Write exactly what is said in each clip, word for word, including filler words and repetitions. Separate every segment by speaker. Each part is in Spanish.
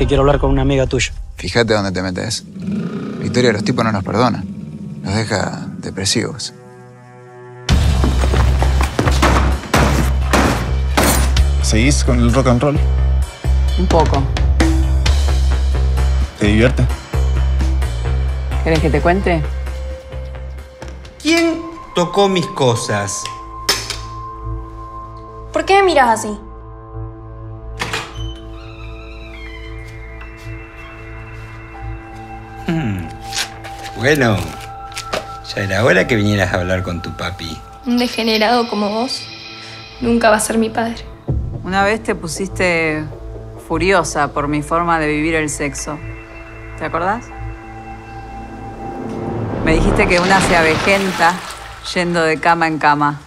Speaker 1: quiero hablar con una amiga tuya.
Speaker 2: Fíjate dónde te metes. Victoria, los tipos no nos perdonan. Nos deja depresivos.
Speaker 3: ¿Seguís con el rock and roll?
Speaker 4: Un poco.
Speaker 3: ¿Te divierte?
Speaker 4: ¿Querés que te cuente?
Speaker 5: ¿Quién tocó mis cosas?
Speaker 6: ¿Por qué me miras así?
Speaker 5: Hmm. Bueno, ya era hora que vinieras a hablar con tu papi.
Speaker 6: Un degenerado como vos nunca va a ser mi padre.
Speaker 4: Una vez te pusiste furiosa por mi forma de vivir el sexo. ¿Te acordás? Me dijiste que una se avejenta yendo de cama en cama.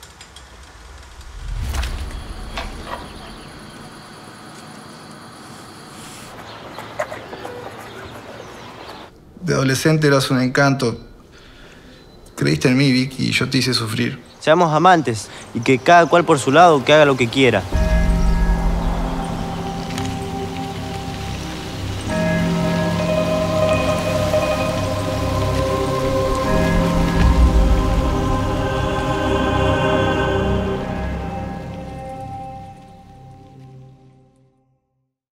Speaker 3: De adolescente eras un encanto. Creíste en mí, Vicky, y yo te hice sufrir.
Speaker 7: Seamos amantes y que cada cual por su lado que haga lo que quiera.